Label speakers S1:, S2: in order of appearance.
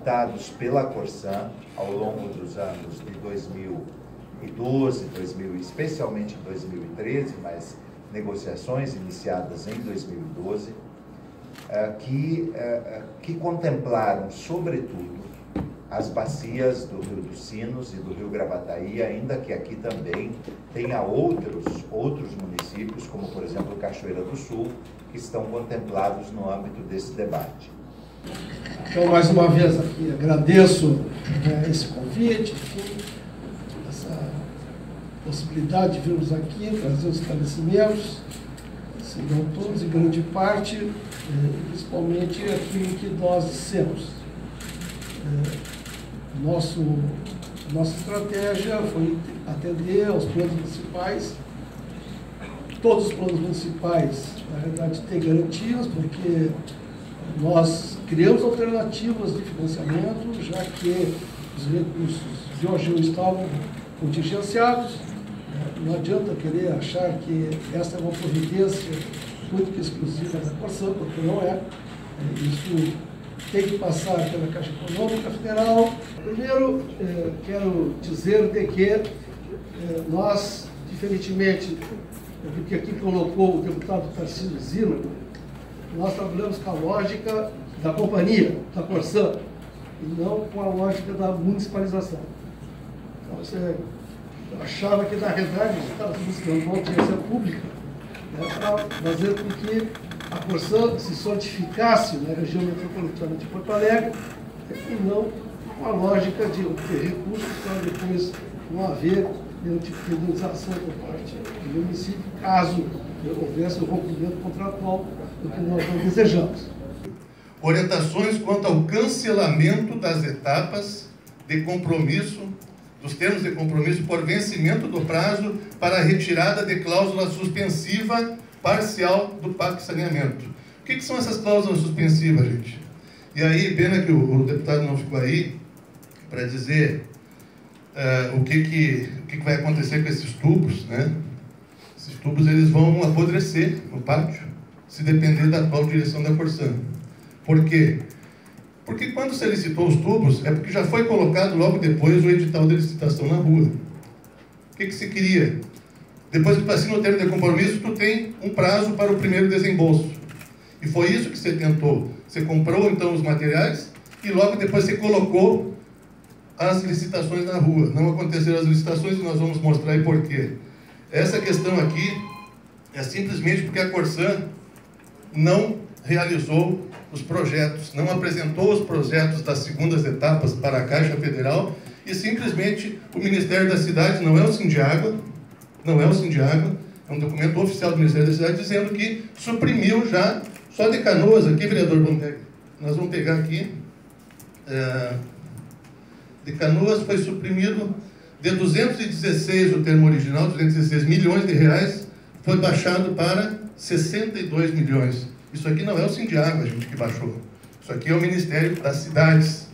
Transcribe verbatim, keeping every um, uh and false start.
S1: captados pela Corsan ao longo dos anos de dois mil e doze, dois mil, especialmente em dois mil e treze, mas negociações iniciadas em dois mil e doze, que, que contemplaram, sobretudo, as bacias do Rio dos Sinos e do Rio Gravataí, ainda que aqui também tenha outros, outros municípios, como, por exemplo, Cachoeira do Sul, que estão contemplados no âmbito desse debate.
S2: Então, mais uma vez aqui, agradeço né, esse convite, enfim, essa possibilidade de virmos aqui, trazer os esclarecimentos, se não todos, em grande parte, principalmente aquilo que nós dissemos. Nosso, nossa estratégia foi atender aos planos municipais. Todos os planos municipais, na realidade, têm garantias, porque nós criamos alternativas de financiamento, já que os recursos de hoje estavam contingenciados. Não adianta querer achar que essa é uma providência única e exclusiva da Corsan, porque não é. Isso tem que passar pela Caixa Econômica Federal. Primeiro, eh, quero dizer de que eh, nós, diferentemente do que aqui colocou o deputado Tarcísio Zima, nós trabalhamos com a lógica da companhia, da Corsan, e não com a lógica da municipalização. Então, você achava que, na realidade, estava buscando uma audiência pública, né, para fazer com que a Corsan se solidificasse na região metropolitana de Porto Alegre, e não com a lógica de obter recursos para depois não haver nenhum tipo de indenização por parte do município, caso houvesse o rompimento contratual do que nós não desejamos.
S3: Orientações quanto ao cancelamento das etapas de compromisso, dos termos de compromisso por vencimento do prazo para a retirada de cláusula suspensiva parcial do Pacto de Saneamento. O que, que são essas cláusulas suspensivas, gente? E aí, pena que o, o deputado não ficou aí para dizer uh, o, que, que, o que, que vai acontecer com esses tubos, né? Esses tubos eles vão apodrecer no pátio, se depender da atual direção da Corsan. Por quê? Porque quando você licitou os tubos, é porque já foi colocado logo depois o edital de licitação na rua. O que, que se queria? Depois que tu assina o termo de compromisso, tu tem um prazo para o primeiro desembolso. E foi isso que você tentou. Você comprou, então, os materiais e logo depois você colocou as licitações na rua. Não aconteceram as licitações e nós vamos mostrar aí por quê. Essa questão aqui é simplesmente porque a Corsan não realizou os projetos, não apresentou os projetos das segundas etapas para a Caixa Federal e simplesmente o Ministério da Cidade, não é o Sindiágua, não é o Sindiágua, é um documento oficial do Ministério da Cidade dizendo que suprimiu já, só de Canoas, aqui, vereador, vamos pegar, nós vamos pegar aqui, é, de Canoas foi suprimido de duzentos e dezesseis, o termo original, duzentos e dezesseis milhões de reais, foi baixado para sessenta e dois milhões. Isso aqui não é o Sindiágua, gente, que baixou. Isso aqui é o Ministério das Cidades.